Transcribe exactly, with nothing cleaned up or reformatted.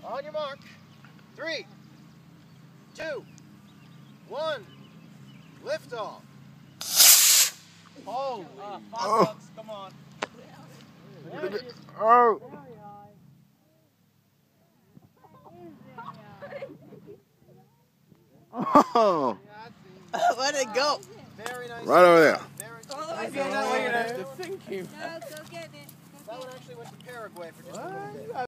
On your mark. Three, two, one. Lift off. Holy. Uh, oh. Bucks, come on. Oh. Oh. Let it go. Very nice. Right over there. Very nice. Oh, I feel that way. You have to think him. No, go get it. Go That get one it. actually went to Paraguay for just What? a little bit.